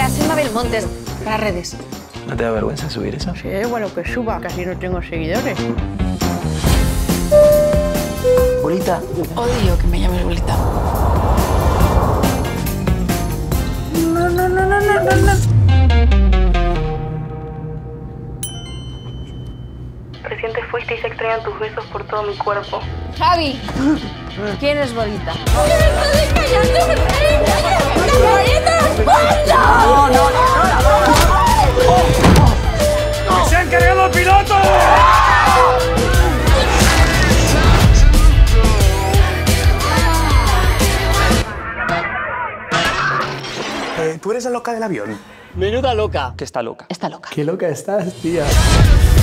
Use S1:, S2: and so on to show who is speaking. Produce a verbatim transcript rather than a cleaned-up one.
S1: Hola, soy Mabel Montes, para redes.
S2: ¿No te da vergüenza subir eso?
S3: Sí, bueno, que suba, casi no tengo seguidores.
S2: Bolita.
S1: Odio que me llames Bolita.
S3: No, no, no, no, no, no, no.
S4: Recién te fuiste y se extrañan tus besos por todo mi cuerpo.
S1: Javi, ¿quién es Bolita?
S3: No, no, no, no.
S5: ¡Se han cargado el piloto!
S6: Eh, ¿Tú eres la loca del avión?
S2: Menuda loca. Que está loca.
S1: Está loca.
S6: Qué loca estás, tía.